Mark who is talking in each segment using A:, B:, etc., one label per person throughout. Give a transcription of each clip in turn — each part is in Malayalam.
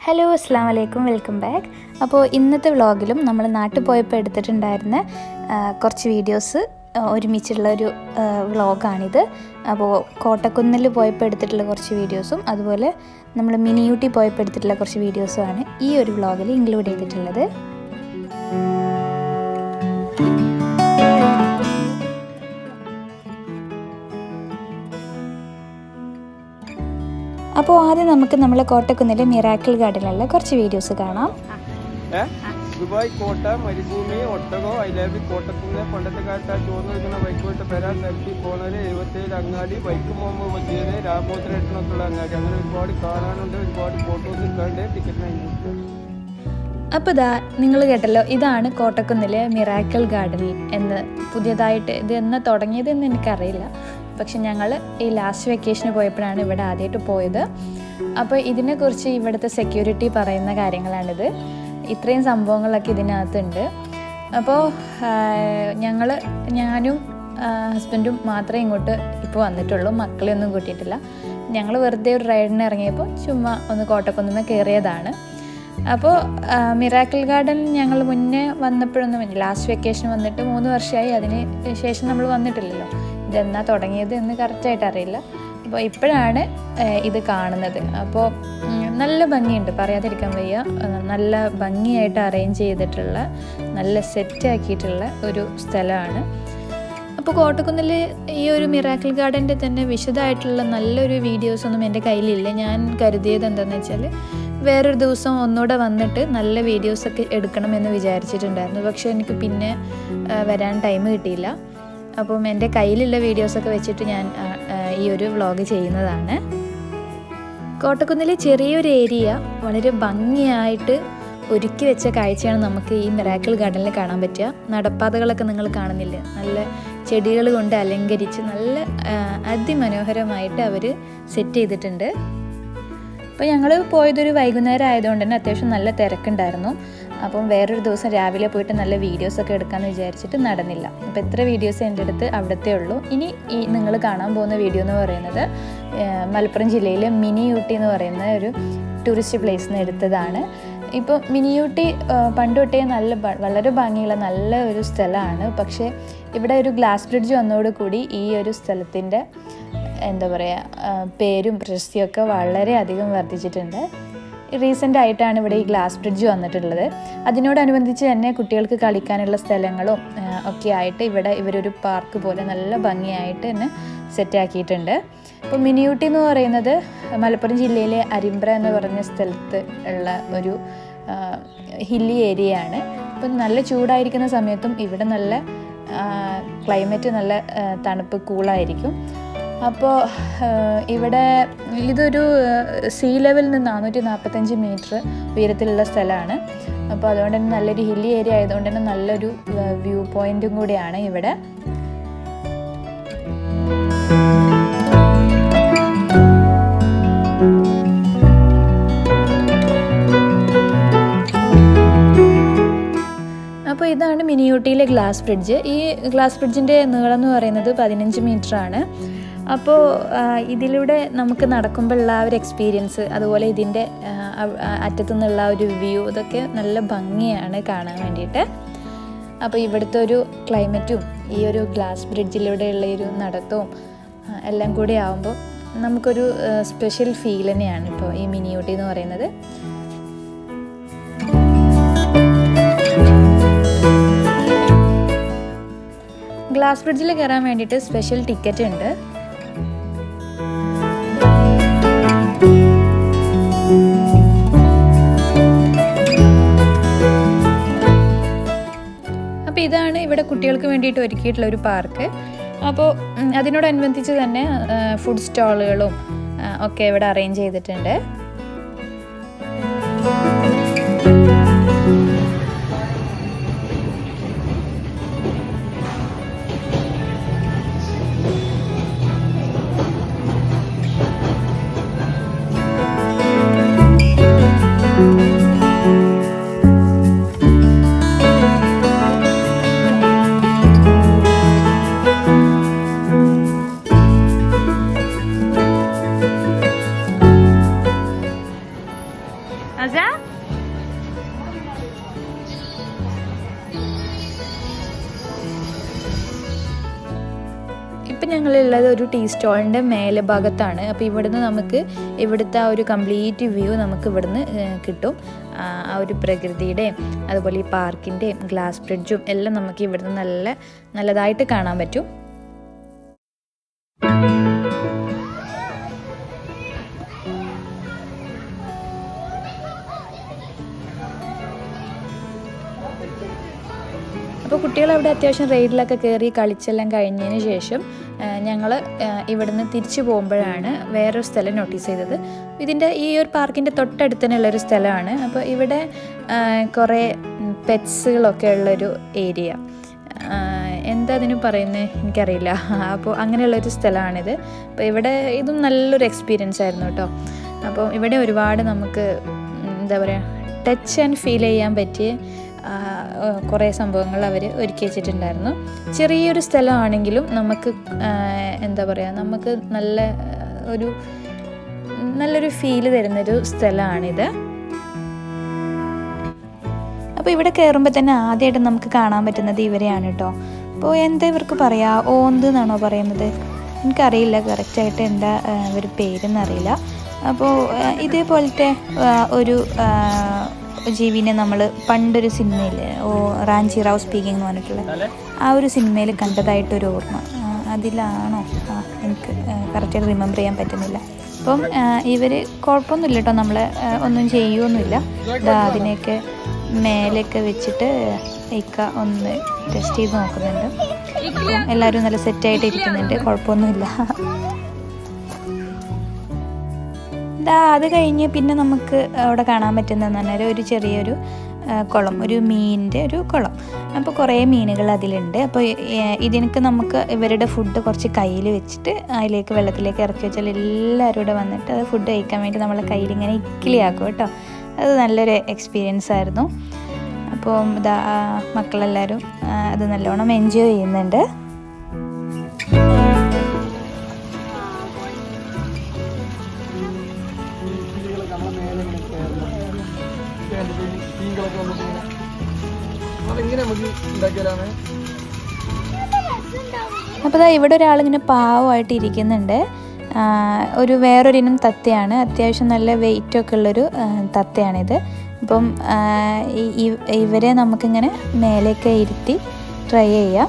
A: ഹലോ അസ്സാം വലൈക്കും, വെൽക്കം ബാക്ക്. അപ്പോൾ ഇന്നത്തെ വ്ളോഗിലും നമ്മൾ നാട്ടിൽ പോയപ്പോൾ എടുത്തിട്ടുണ്ടായിരുന്ന കുറച്ച് വീഡിയോസ് ഒരുമിച്ചുള്ളൊരു വ്ളോഗാണിത്. അപ്പോൾ കോട്ടക്കുന്നിൽ പോയപ്പോൾ എടുത്തിട്ടുള്ള കുറച്ച് വീഡിയോസും അതുപോലെ നമ്മൾ മിനി ഊട്ടി പോയപ്പോൾ എടുത്തിട്ടുള്ള കുറച്ച് വീഡിയോസുമാണ് ഈ ഒരു വ്ളോഗിൽ ഇൻക്ലൂഡ് ചെയ്തിട്ടുള്ളത്. അപ്പോൾ ആദ്യം നമുക്ക് നമ്മളെ കോട്ടക്കുന്നിലെ മിറാക്കിൾ ഗാർഡനിലുള്ള കുറച്ച് വീഡിയോസ് കാണാം.
B: ദുബായ് കോട്ട, മരുഭൂമി, ഒട്ടകോ, ഐലാബി, കോട്ടക്കുന്ന്, പണ്ടത്തെ കാലത്ത് ആ ചോർന്ന് വരുന്ന ബൈക്കോട്ട് പെരാൻ സൈറ്റിൽ പോകുന്നത് 77 അങ്ങാടി, ബൈക്ക് പോകുമ്പോൾ വലിയത് രാമോദ്രേട്ടനൊക്കെയുള്ള അങ്ങാടി. അങ്ങനെ ഒരുപാട് കാണാനുണ്ട്, ഒരുപാട് ഫോട്ടോസ് എടുക്കാണ്ട് ടിക്കറ്റ് വാങ്ങിയിട്ട്.
A: അപ്പോൾ ഇതാ നിങ്ങൾ കേട്ടല്ലോ, ഇതാണ് കോട്ടക്കുന്നിലെ മിറാക്കിൾ ഗാർഡൻ എന്ന് പുതിയതായിട്ട് ഇത് എന്ന് തുടങ്ങിയതെന്ന് എനിക്കറിയില്ല. പക്ഷെ ഞങ്ങൾ ഈ ലാസ്റ്റ് വെക്കേഷന് പോയപ്പോഴാണ് ഇവിടെ ആദ്യമായിട്ട് പോയത്. അപ്പോൾ ഇതിനെക്കുറിച്ച് ഇവിടുത്തെ സെക്യൂരിറ്റി പറയുന്ന കാര്യങ്ങളാണിത്. ഇത്രയും സംഭവങ്ങളൊക്കെ ഇതിനകത്തുണ്ട്. അപ്പോൾ ഞാനും ഹസ്ബൻഡും മാത്രമേ ഇങ്ങോട്ട് ഇപ്പോൾ വന്നിട്ടുള്ളൂ, മക്കളെയൊന്നും കൂട്ടിയിട്ടില്ല. ഞങ്ങൾ വെറുതെ ഒരു റൈഡിന് ഇറങ്ങിയപ്പോൾ ചുമ്മാ ഒന്ന് കോട്ടക്കുന്നിൽ കയറിയതാണ്. അപ്പോൾ മിറാക്കിൾ ഗാർഡൻ ഞങ്ങൾ മുന്നേ വന്നപ്പോഴൊന്നും ലാസ്റ്റ് വെക്കേഷൻ വന്നിട്ട് 3 വർഷമായി. അതിന് ശേഷം നമ്മൾ വന്നിട്ടില്ലല്ലോ. ഇതെന്നാ തുടങ്ങിയത് എന്ന് കറക്റ്റായിട്ട് അറിയില്ല. അപ്പോൾ ഇപ്പോഴാണ് ഇത് കാണുന്നത്. അപ്പോൾ നല്ല ഭംഗിയുണ്ട്, പറയാതിരിക്കാൻ വയ്യ. നല്ല ഭംഗിയായിട്ട് അറേഞ്ച് ചെയ്തിട്ടുള്ള, നല്ല സെറ്റാക്കിയിട്ടുള്ള ഒരു സ്ഥലമാണ്. അപ്പോൾ കോട്ടക്കുന്നിൽ ഈ ഒരു മിറാക്കിൾ ഗാർഡൻ്റെ തന്നെ വിശദമായിട്ടുള്ള നല്ലൊരു വീഡിയോസൊന്നും എൻ്റെ കയ്യിലില്ല. ഞാൻ കരുതിയത് എന്താണെന്ന് വെച്ചാൽ വേറൊരു ദിവസം ഒന്നുകൂടെ വന്നിട്ട് നല്ല വീഡിയോസൊക്കെ എടുക്കണമെന്ന് വിചാരിച്ചിട്ടുണ്ടായിരുന്നു. പക്ഷേ എനിക്ക് പിന്നെ വരാൻ ടൈം കിട്ടിയില്ല. അപ്പം എൻ്റെ കയ്യിലുള്ള വീഡിയോസൊക്കെ വെച്ചിട്ട് ഞാൻ ഈ ഒരു വ്ളോഗ് ചെയ്യുന്നതാണ്. കോട്ടക്കുന്നിലെ ചെറിയൊരു ഏരിയ വളരെ ഭംഗിയായിട്ട് ഒരുക്കി വെച്ച കാഴ്ചയാണ് നമുക്ക് ഈ മിറാക്കിൾ ഗാർഡനിൽ കാണാൻ പറ്റുക. നടപ്പാതകളൊക്കെ നിങ്ങൾ കാണുന്നില്ലേ, നല്ല ചെടികൾ കൊണ്ട് അലങ്കരിച്ച് നല്ല അതിമനോഹരമായിട്ട് അവർ സെറ്റ് ചെയ്തിട്ടുണ്ട്. അപ്പോൾ ഞങ്ങൾ പോയതൊരു വൈകുന്നേരം ആയതുകൊണ്ട് തന്നെ അത്യാവശ്യം നല്ല തിരക്കുണ്ടായിരുന്നു. അപ്പം വേറൊരു ദിവസം രാവിലെ പോയിട്ട് നല്ല വീഡിയോസൊക്കെ എടുക്കാമെന്ന് വിചാരിച്ചിട്ട് നടന്നില്ല. അപ്പോൾ എത്ര വീഡിയോസ് എൻ്റെ അടുത്ത് അവിടത്തെ ഉള്ളൂ. ഇനി ഈ നിങ്ങൾ കാണാൻ പോകുന്ന വീഡിയോ എന്ന് പറയുന്നത് മലപ്പുറം ജില്ലയിലെ മിനി ഊട്ടി എന്ന് പറയുന്ന ഒരു ടൂറിസ്റ്റ് പ്ലേസിൽ നിന്ന് എടുത്തതാണ്. ഇപ്പോൾ മിനി ഊട്ടി പണ്ട് തൊട്ടേ വളരെ ഭംഗിയുള്ള നല്ല ഒരു സ്ഥലമാണ്. പക്ഷേ ഇവിടെ ഒരു ഗ്ലാസ് ബ്രിഡ്ജ് വന്നതോടുകൂടി ഈ ഒരു സ്ഥലത്തിൻ്റെ എന്താ പറയുക പേരും പ്രശസ്തിയൊക്കെ വളരെയധികം വർദ്ധിച്ചിട്ടുണ്ട്. റീസെൻ്റ് ആയിട്ടാണ് ഇവിടെ ഈ ഗ്ലാസ് ബ്രിഡ്ജ് വന്നിട്ടുള്ളത്. അതിനോടനുബന്ധിച്ച് തന്നെ കുട്ടികൾക്ക് കളിക്കാനുള്ള സ്ഥലങ്ങളും ഒക്കെ ആയിട്ട് ഇവിടെ ഇവരൊരു പാർക്ക് പോലെ നല്ല ഭംഗിയായിട്ട് തന്നെ സെറ്റാക്കിയിട്ടുണ്ട്. ഇപ്പോൾ മിനി ഊട്ടി എന്ന് പറയുന്നത് മലപ്പുറം ജില്ലയിലെ അരിമ്പ്ര എന്ന് പറഞ്ഞ സ്ഥലത്ത് ഉള്ള ഒരു ഹില്ലി ഏരിയയാണ്. അപ്പം നല്ല ചൂടായിരിക്കുന്ന സമയത്തും ഇവിടെ നല്ല ക്ലൈമറ്റ് നല്ല തണുപ്പ് കൂളായിരിക്കും. അപ്പോൾ ഇവിടെ ഇതൊരു സീ ലെവലിൽ നിന്ന് 445 മീറ്റർ ഉയരത്തിലുള്ള സ്ഥലമാണ്. അപ്പോൾ അതുകൊണ്ട് തന്നെ നല്ലൊരു ഹില്ലി ഏരിയ ആയതുകൊണ്ട് തന്നെ നല്ലൊരു വ്യൂ പോയിൻറ്റും കൂടിയാണ് ഇവിടെ. അപ്പോൾ ഇതാണ് മിനി ഊട്ടിയിലെ ഗ്ലാസ് ബ്രിഡ്ജ്. ഈ ഗ്ലാസ് ബ്രിഡ്ജിൻ്റെ നീളം എന്ന് പറയുന്നത് 15 മീറ്ററാണ്. അപ്പോൾ ഇതിലൂടെ നമുക്ക് നടക്കുമ്പോഴുള്ള ആ ഒരു എക്സ്പീരിയൻസ്, അതുപോലെ ഇതിൻ്റെ അറ്റത്തു നിന്നുള്ള ഒരു വ്യൂ, ഇതൊക്കെ നല്ല ഭംഗിയാണ് കാണാൻ വേണ്ടിയിട്ട്. അപ്പോൾ ഇവിടുത്തെ ഒരു ക്ലൈമറ്റും ഈ ഒരു ഗ്ലാസ് ബ്രിഡ്ജിലൂടെയുള്ള ഒരു നടത്തവും എല്ലാം കൂടി ആകുമ്പോൾ നമുക്കൊരു സ്പെഷ്യൽ ഫീൽ തന്നെയാണ് ഇപ്പോൾ ഈ മിനി ഊട്ടി എന്ന് പറയുന്നത്. ഗ്ലാസ് ബ്രിഡ്ജിൽ കയറാൻ വേണ്ടിയിട്ട് സ്പെഷ്യൽ ടിക്കറ്റ് ഉണ്ട്. അപ്പോൾ ഇതാണ് ഇവിടെ കുട്ടികൾക്ക് വേണ്ടിയിട്ട് ഒരുക്കിയിട്ടുള്ള ഒരു പാർക്ക്. അപ്പോൾ അതിനോടനുബന്ധിച്ച് തന്നെ ഫുഡ് സ്റ്റാളുകളും ഒക്കെ ഇവിടെ അറേഞ്ച് ചെയ്തിട്ടുണ്ട്. ഇപ്പം ഞങ്ങളുള്ളത് ഒരു ടീ സ്റ്റോളിൻ്റെ മേലെ ഭാഗത്താണ്. അപ്പോൾ ഇവിടുന്ന് നമുക്ക് ഇവിടുത്തെ ആ ഒരു കംപ്ലീറ്റ് വ്യൂ നമുക്ക് ഇവിടുന്ന് കിട്ടും. ആ ഒരു പ്രകൃതിയുടെയും അതുപോലെ ഈ പാർക്കിൻ്റെയും ഗ്ലാസ് ബ്രിഡ്ജും എല്ലാം നമുക്ക് ഇവിടുന്ന് നല്ലതായിട്ട് കാണാൻ പറ്റും. അപ്പോൾ കുട്ടികൾ അവിടെ അത്യാവശ്യം റൈഡിലൊക്കെ കയറി കളിച്ചെല്ലാം കഴിഞ്ഞതിന് ശേഷം ഞങ്ങൾ ഇവിടുന്ന് തിരിച്ചു പോകുമ്പോഴാണ് വേറൊരു സ്ഥലം നോട്ടീസ് ചെയ്തത്. ഇതിൻ്റെ ഈ ഒരു പാർക്കിൻ്റെ തൊട്ടടുത്ത് തന്നെയുള്ളൊരു സ്ഥലമാണ്. അപ്പോൾ ഇവിടെ കുറേ പെറ്റ്സുകളൊക്കെ ഉള്ളൊരു ഏരിയ, എന്താ അതിന് പറയുന്നത് എനിക്കറിയില്ല. അപ്പോൾ അങ്ങനെയുള്ളൊരു സ്ഥലമാണിത്. അപ്പോൾ ഇവിടെ ഇതും നല്ലൊരു എക്സ്പീരിയൻസ് ആയിരുന്നു കേട്ടോ. അപ്പോൾ ഇവിടെ ഒരുപാട് നമുക്ക് എന്താ പറയുക ടച്ച് ആൻഡ് ഫീൽ ചെയ്യാൻ പറ്റിയ കുറേ സംഭവങ്ങൾ അവർ ഒരുക്കി വെച്ചിട്ടുണ്ടായിരുന്നു. ചെറിയൊരു സ്ഥലമാണെങ്കിലും നമുക്ക് എന്താ പറയുക നമുക്ക് നല്ലൊരു ഫീല് തരുന്നൊരു സ്ഥലമാണിത്. അപ്പോൾ ഇവിടെ കയറുമ്പോൾ തന്നെ ആദ്യമായിട്ട് നമുക്ക് കാണാൻ പറ്റുന്നത് ഇവരെയാണ് കേട്ടോ. അപ്പോൾ എന്താ ഇവർക്ക് പറയുക, ഓന്ത് എന്നാണോ പറയുന്നത്, എനിക്കറിയില്ല കറക്റ്റായിട്ട് എന്താ ഇവർ പേരെന്നറിയില്ല. അപ്പോൾ ഇതേപോലത്തെ ഒരു ജീവിനെ നമ്മൾ പണ്ടൊരു സിനിമയിൽ റാഞ്ചി റാവ് സ്പീക്കിംഗ് എന്ന് പറഞ്ഞിട്ടുള്ള ആ ഒരു സിനിമയിൽ കണ്ടതായിട്ടൊരു ഓർമ്മ, അതിലാണോ എനിക്ക് കറക്റ്റായിട്ട് റിമെമ്പർ ചെയ്യാൻ പറ്റുന്നില്ല. അപ്പം ഇവർ കുഴപ്പമൊന്നുമില്ല കേട്ടോ, നമ്മളെ ഒന്നും ചെയ്യുമൊന്നുമില്ല. അതിനെയൊക്കെ മേലെയൊക്കെ വെച്ചിട്ട് ഇക്ക ഒന്ന് ടെസ്റ്റ് ചെയ്ത് നോക്കുന്നുണ്ട്. അപ്പം എല്ലാവരും നല്ല സെറ്റായിട്ട് ഇരിക്കുന്നുണ്ട്, കുഴപ്പമൊന്നുമില്ല. അത് കഴിഞ്ഞ് പിന്നെ നമുക്ക് അവിടെ കാണാൻ പറ്റുന്നതെന്ന് പറഞ്ഞാൽ ഒരു ചെറിയൊരു കുളം, ഒരു മീനിൻ്റെ ഒരു കുളം. അപ്പോൾ കുറേ മീനുകൾ അതിലുണ്ട്. അപ്പോൾ ഇതിനൊക്കെ നമുക്ക് ഇവരുടെ ഫുഡ് കുറച്ച് കയ്യിൽ വെച്ചിട്ട് അതിലേക്ക് വെള്ളത്തിലേക്ക് ഇറക്കി വെച്ചാൽ എല്ലാവരും കൂടെ വന്നിട്ട് അത് ഫുഡ് കഴിക്കാൻ വേണ്ടി നമ്മളെ കയ്യിലിങ്ങനെ ഇക്കിളിയാക്കും കേട്ടോ. അത് നല്ലൊരു എക്സ്പീരിയൻസ് ആയിരുന്നു. അപ്പോൾ മക്കളെല്ലാവരും അത് നല്ലോണം എൻജോയ് ചെയ്യുന്നുണ്ട്. അപ്പോൾ ഇവിടെ ഒരാളിങ്ങനെ പാവമായിട്ട് ഇരിക്കുന്നുണ്ട്. വേറൊരിനം തത്തയാണ്, അത്യാവശ്യം നല്ല വെയിറ്റൊക്കെ ഉള്ളൊരു തത്തയാണിത്. അപ്പം ഇവരെ നമുക്കിങ്ങനെ മേലേക്ക് ഇരുത്തി ട്രൈ ചെയ്യാം.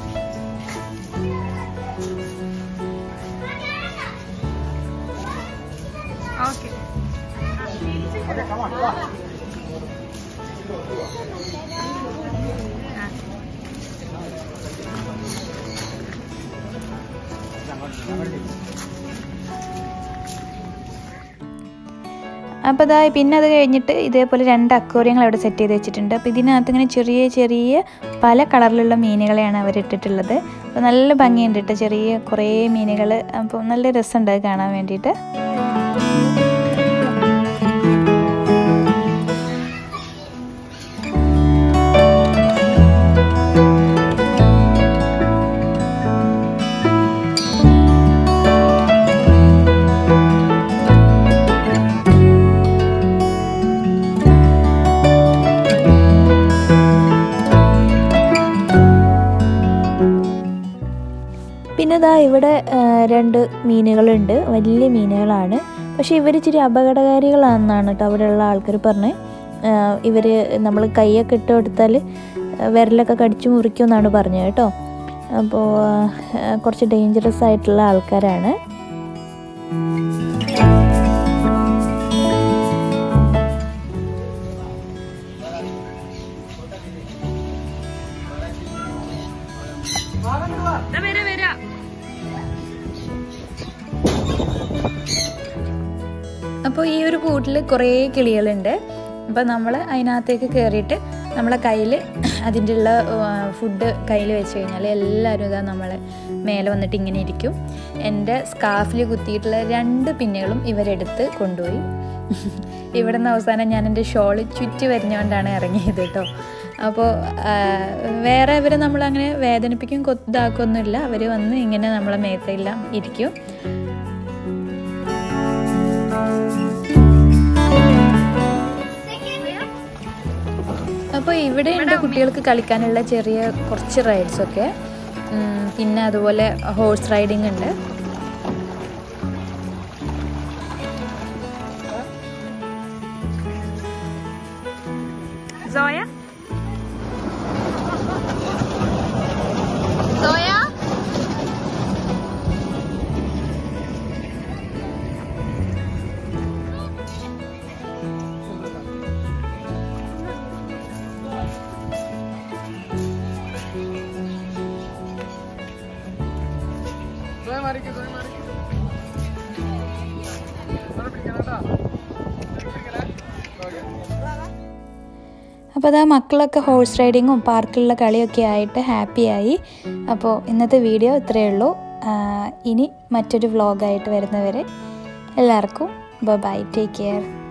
A: അപ്പോൾ പിന്നെ അത് കഴിഞ്ഞിട്ട് ഇതേപോലെ 2 അക്വേറിയങ്ങൾ അവിടെ സെറ്റ് ചെയ്ത് വെച്ചിട്ടുണ്ട്. അപ്പോൾ ഇതിനകത്ത് ഇങ്ങനെ ചെറിയ ചെറിയ പല കളറിലുള്ള മീനുകളെയാണ് അവരിട്ടിട്ടുള്ളത്. അപ്പോൾ നല്ല ഭംഗിയുണ്ട് കേട്ടോ, ചെറിയ കുറേ മീനുകൾ. അപ്പോൾ നല്ല രസമുണ്ട് അത് കാണാൻ വേണ്ടിയിട്ട്. പിന്നെ ഇവിടെ 2 മീനുകളുണ്ട്, വലിയ മീനുകളാണ്. പക്ഷേ ഇവർ ഇച്ചിരി അപകടകാരികളാണെന്നാണ് കേട്ടോ അവിടെയുള്ള ആൾക്കാർ പറഞ്ഞത്. ഇവർ നമ്മൾ കൈയൊക്കെ ഇട്ട് കൊടുത്താൽ വിരലൊക്കെ കടിച്ചു മുറിക്കുമെന്നാണ് പറഞ്ഞത് കേട്ടോ. അപ്പോൾ കുറച്ച് ഡേഞ്ചറസ് ആയിട്ടുള്ള ആൾക്കാരാണ്. അപ്പോൾ ഈ ഒരു കൂട്ടിൽ കുറേ കിളികളുണ്ട്. അപ്പോൾ നമ്മൾ അതിനകത്തേക്ക് കയറിയിട്ട് നമ്മളെ കയ്യിൽ അതിൻ്റെ ഉള്ള ഫുഡ് കയ്യിൽ വെച്ച് കഴിഞ്ഞാൽ എല്ലാവരും ഇതാ നമ്മളെ മേലെ വന്നിട്ട് ഇങ്ങനെ ഇരിക്കും. എൻ്റെ സ്കാർഫിൽ കുത്തിയിട്ടുള്ള 2 പിന്നുകളും ഇവരെടുത്ത് കൊണ്ടുപോയി. ഇവിടെ നിന്ന് അവസാനം ഞാൻ എൻ്റെ ഷോൾ ചുറ്റി വരിഞ്ഞുകൊണ്ടാണ് ഇറങ്ങിയത് കേട്ടോ. അപ്പോൾ വേറെ ഇവരെ നമ്മളങ്ങനെ വേദനിപ്പിക്കും ഇതാക്കൊന്നുമില്ല. അവർ വന്ന് ഇങ്ങനെ നമ്മളെ മേത്തെല്ലാം ഇരിക്കും. അപ്പോൾ ഇവിടെ ഉണ്ട് കുട്ടികൾക്ക് കളിക്കാനുള്ള ചെറിയ കുറച്ച് റൈഡ്സൊക്കെ. പിന്നെ അതുപോലെ ഹോഴ്സ് റൈഡിങ് ഉണ്ട്.
C: Zoya?
A: അപ്പോൾ അതാ മക്കളൊക്കെ ഹോഴ്സ് റൈഡിങ്ങും പാർക്കിലുള്ള കളിയൊക്കെ ആയിട്ട് ഹാപ്പിയായി. അപ്പോൾ ഇന്നത്തെ വീഡിയോ ഇത്രയേ ഉള്ളൂ. ഇനി മറ്റൊരു വ്ളോഗായിട്ട് വരുന്നവരെ എല്ലാവർക്കും ബൈ, ടേക്ക് കെയർ.